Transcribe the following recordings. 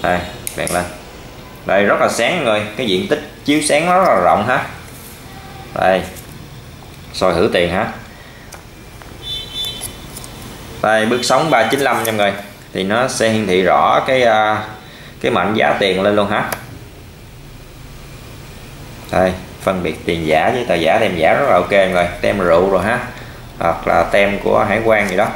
Đây, đèn lên. Đây rất là sáng mọi người, cái diện tích chiếu sáng nó rất là rộng ha. Đây, soi thử tiền ha. Đây, bước sóng 395 nha mọi người, thì nó sẽ hiển thị rõ cái mệnh giá tiền lên luôn ha. Đây, phân biệt tiền giả với tờ giả, tem giả rất là ok mọi người, tem rượu rồi ha, hoặc là tem của hải quan gì đó.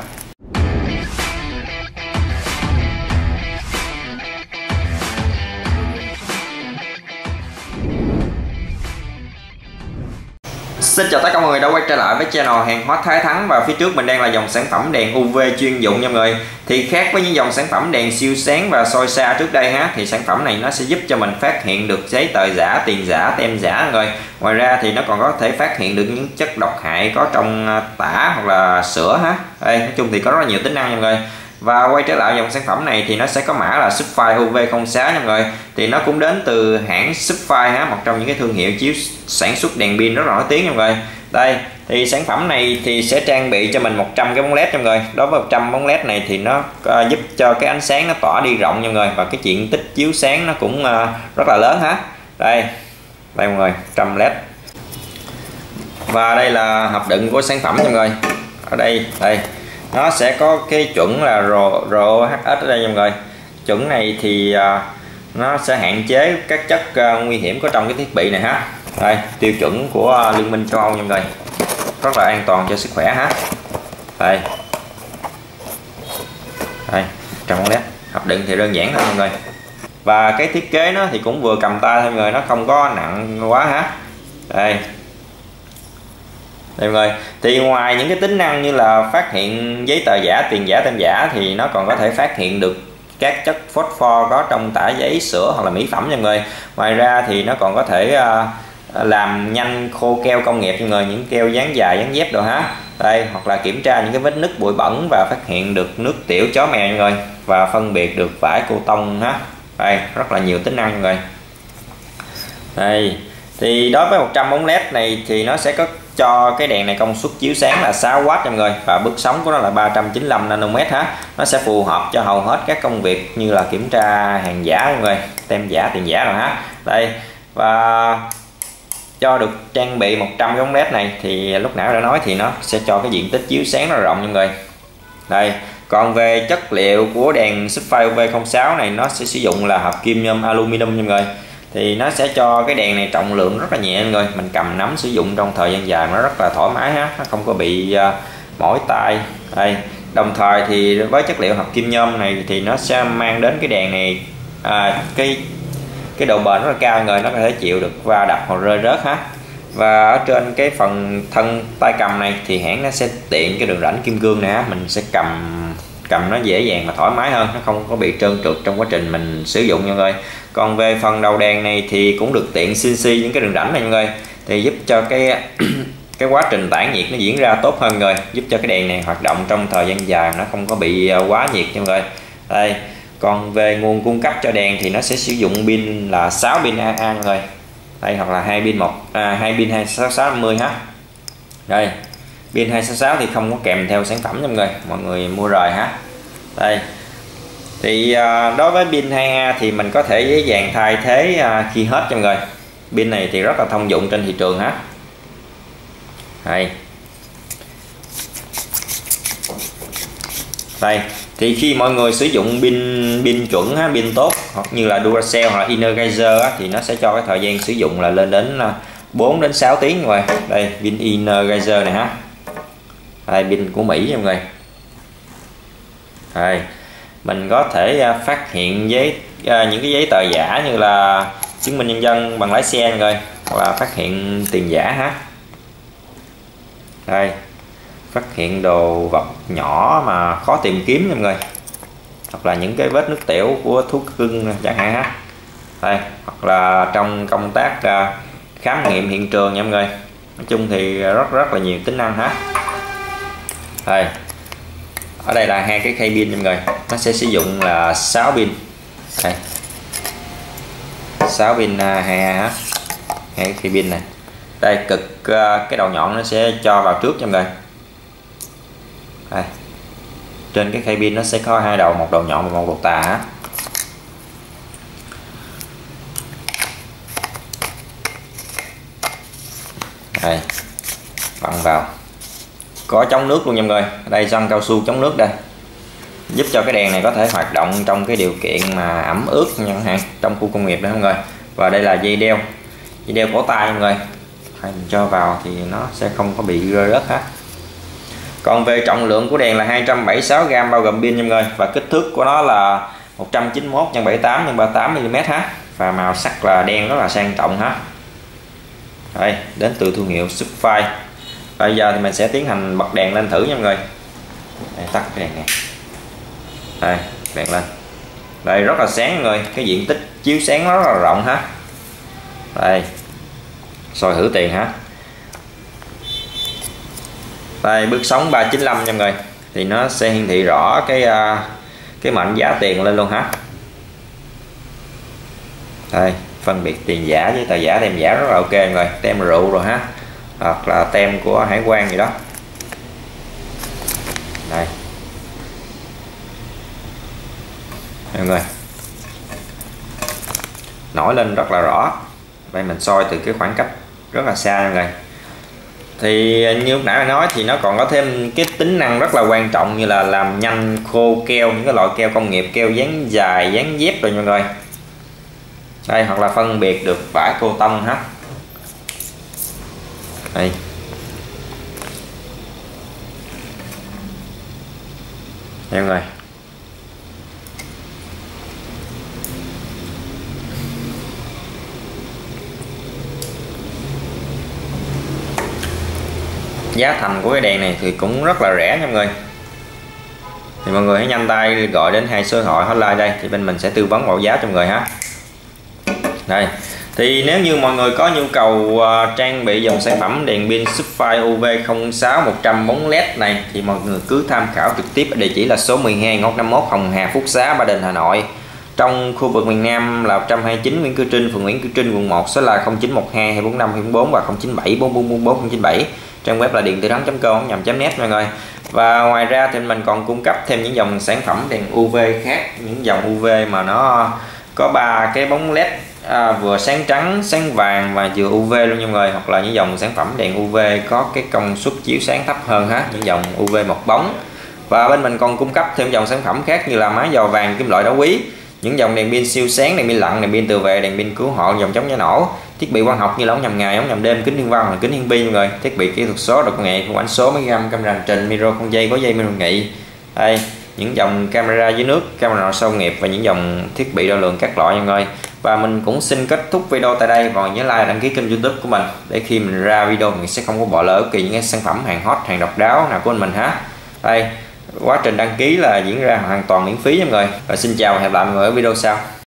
Xin chào tất cả mọi người đã quay trở lại với channel hàng hóa Thái Thắng, và phía trước mình đang là dòng sản phẩm đèn UV chuyên dụng nha mọi người. Thì khác với những dòng sản phẩm đèn siêu sáng và soi xa trước đây ha, thì sản phẩm này nó sẽ giúp cho mình phát hiện được giấy tờ giả, tiền giả, tem giả mọi người. Ngoài ra thì nó còn có thể phát hiện được những chất độc hại có trong tả hoặc là sữa ha. Đây, nói chung thì có rất là nhiều tính năng nha mọi người. Và quay trở lại dòng sản phẩm này thì nó sẽ có mã là Supfire UV06 nha mọi người. Thì nó cũng đến từ hãng Supfire ha, một trong những cái thương hiệu chiếu sản xuất đèn pin rất là nổi tiếng nha mọi người. Đây, thì sản phẩm này thì sẽ trang bị cho mình 100 cái bóng led nha mọi người. Đối với 100 bóng led này thì nó giúp cho cái ánh sáng nó tỏa đi rộng nha mọi người, và cái diện tích chiếu sáng nó cũng rất là lớn ha. Đây mọi người, 100 led. Và đây là hộp đựng của sản phẩm nha mọi người. Ở đây nó sẽ có cái chuẩn là RoHS ở đây nha mọi người. Chuẩn này thì nó sẽ hạn chế các chất nguy hiểm có trong cái thiết bị này ha. Đây, tiêu chuẩn của Liên minh châu Âu nha mọi người, rất là an toàn cho sức khỏe ha. Đây, trong bóng led, hộp đựng thì đơn giản thôi mọi người. Và cái thiết kế nó thì cũng vừa cầm tay thôi mọi người, nó không có nặng quá ha. Đây mọi người, thì ngoài những cái tính năng như là phát hiện giấy tờ giả, tiền giả, tem giả, thì nó còn có thể phát hiện được các chất phosphor có trong tả giấy, sữa hoặc là mỹ phẩm nha mọi người. Ngoài ra thì nó còn có thể làm nhanh khô keo công nghiệp nha mọi người, những keo dán dài, dán dép đồ ha. Đây, hoặc là kiểm tra những cái vết nứt, bụi bẩn và phát hiện được nước tiểu chó mèo nha mọi người, và phân biệt được vải cô tông ha. Đây, rất là nhiều tính năng mọi người. Đây, thì đối với 100 bóng led này thì nó sẽ có cho cái đèn này công suất chiếu sáng là 6W nha mọi người, và bước sóng của nó là 395 nanomet ha. Nó sẽ phù hợp cho hầu hết các công việc như là kiểm tra hàng giả mọi người, tem giả, tiền giả rồi ha. Đây, và cho được trang bị 100 cái bóng led này thì lúc nãy đã nói thì nó sẽ cho cái diện tích chiếu sáng nó rộng nha mọi người. Đây, còn về chất liệu của đèn Supfire UV06 này, nó sẽ sử dụng là hợp kim nhôm aluminum nha mọi người. Thì nó sẽ cho cái đèn này trọng lượng rất là nhẹ mọi người, mình cầm nắm sử dụng trong thời gian dài nó rất là thoải mái ha, nó không có bị mỏi tay. Đây, đồng thời thì với chất liệu hợp kim nhôm này thì nó sẽ mang đến cái đèn này cái độ bền rất là cao mọi người, nó có thể chịu được va đập hoặc rơi rớt ha. Và ở trên cái phần thân tay cầm này thì hãng nó sẽ tiện cái đường rãnh kim cương này ha, mình sẽ cầm nó dễ dàng và thoải mái hơn, nó không có bị trơn trượt trong quá trình mình sử dụng nha mọi người. Còn về phần đầu đèn này thì cũng được tiện CNC những cái đường rãnh này mọi người, thì giúp cho cái quá trình tản nhiệt nó diễn ra tốt hơn mọi người, giúp cho cái đèn này hoạt động trong thời gian dài, nó không có bị quá nhiệt nha mọi người. Đây, còn về nguồn cung cấp cho đèn thì nó sẽ sử dụng pin là 6 pin AA mọi người. Đây, hoặc là 2 pin 26650 ha. Đây, pin 266 thì không có kèm theo sản phẩm nha mọi người mua rời ha. Đây, thì đối với pin 2A thì mình có thể dễ dàng thay thế khi hết cho mọi người. Pin này thì rất là thông dụng trên thị trường ha. Đây, thì khi mọi người sử dụng pin chuẩn ha, pin tốt hoặc như là Duracell hoặc là Energizer á, thì nó sẽ cho cái thời gian sử dụng là lên đến 4 đến 6 tiếng rồi. Đây, pin Energizer này ha. Đây, pin của Mỹ nha mọi người. Đây, mình có thể phát hiện những cái giấy tờ giả như là chứng minh nhân dân, bằng lái xe mọi người, hoặc là phát hiện tiền giả ha. Đây, phát hiện đồ vật nhỏ mà khó tìm kiếm nha mọi người, hoặc là những cái vết nước tiểu của thú cưng chẳng hạn ha. Đây, hoặc là trong công tác khám nghiệm hiện trường nha mọi người. Nói chung thì rất là nhiều tính năng ha. Đây, ở đây là hai cái khay pin nha mọi người, nó sẽ sử dụng là 6 pin. Đây, 6 pin 2A ha, hai cái khay pin này. Đây, cái đầu nhọn nó sẽ cho vào trước nha mọi người. Đây, trên cái khay pin nó sẽ có hai đầu, một đầu nhọn và một đầu tà ha. Đây, vặn vào, có chống nước luôn nha mọi người. Đây găng cao su chống nước đây, giúp cho cái đèn này có thể hoạt động trong cái điều kiện mà ẩm ướt chẳng hạn trong khu công nghiệp đó mọi người. Và đây là dây đeo cổ tay mọi người, hay mình cho vào thì nó sẽ không có bị rơi rớt hết. Còn về trọng lượng của đèn là 276g bao gồm pin nha mọi người, và kích thước của nó là 191 x 78 x 38 mm ha. Và màu sắc là đen rất là sang trọng ha. Đây, đến từ thương hiệu Supfy. Bây giờ thì mình sẽ tiến hành bật đèn lên thử nha mọi người. Đây, tắt cái đèn này. Đây, đèn lên. Đây, rất là sáng mọi người, cái diện tích chiếu sáng nó rất là rộng ha. Đây, soi thử tiền ha. Đây, bước sóng 395 nha mọi người, thì nó sẽ hiển thị rõ cái mệnh giá tiền lên luôn ha. Đây, phân biệt tiền giả với tờ giả, tem giả rất là ok mọi người, tem rượu rồi ha, hoặc là tem của hải quan gì đó. Đây mọi người, nổi lên rất là rõ. Đây mình soi từ cái khoảng cách rất là xa mọi người. Thì như lúc nãy nói thì nó còn có thêm cái tính năng rất là quan trọng, như là làm nhanh khô keo, những cái loại keo công nghiệp, keo dán dài, dán dép rồi mọi người. Đây, hoặc là phân biệt được vải cô tông ha. Đây, mọi người, giá thành của cái đèn này thì cũng rất là rẻ nha mọi người. Thì mọi người hãy nhanh tay gọi đến 2 số điện thoại hotline đây, thì bên mình sẽ tư vấn mẫu giá cho mọi người ha. Đây, thì nếu như mọi người có nhu cầu trang bị dòng sản phẩm đèn pin Supfy UV06 100 bóng LED này, thì mọi người cứ tham khảo trực tiếp ở địa chỉ là số 12 ngõ 51 Hồng Hà Phúc Xá, Ba Đình, Hà Nội. Trong khu vực miền Nam là 129 Nguyễn Cư Trinh, phường Nguyễn Cư Trinh, quận 1, số là 0912 245 244 và 097 4444 097. Trang web là điện tử thắng.com.net mọi người. Và ngoài ra thì mình còn cung cấp thêm những dòng sản phẩm đèn UV khác, những dòng UV mà nó có 3 cái bóng LED vừa sáng trắng, sáng vàng và vừa UV luôn nha mọi người, hoặc là những dòng sản phẩm đèn UV có cái công suất chiếu sáng thấp hơn ha, những dòng UV một bóng. Và bên mình còn cung cấp thêm dòng sản phẩm khác như là máy dò vàng kim loại đá quý, những dòng đèn pin siêu sáng, đèn pin lặn, đèn pin tự vệ, đèn pin cứu hộ, dòng chống cháy nổ, thiết bị quang học như là ống nhòm ngày, ống nhòm đêm, kính thiên văn, kính hiển vi mọi người, thiết bị kỹ thuật số, đồ công nghệ, khung ảnh số, máy gam, camera hành trình, micro không dây, có dây micro nghị. Đây, những dòng camera dưới nước, camera sâu nghiệp và những dòng thiết bị đo lường các loại mọi người. Và mình cũng xin kết thúc video tại đây, và nhớ like, đăng ký kênh YouTube của mình để khi mình ra video mình sẽ không có bỏ lỡ bất kỳ những cái sản phẩm hàng hot, hàng độc đáo nào của mình ha. Đây, quá trình đăng ký là diễn ra hoàn toàn miễn phí nha mọi người. Và xin chào và hẹn gặp lại mọi người ở video sau.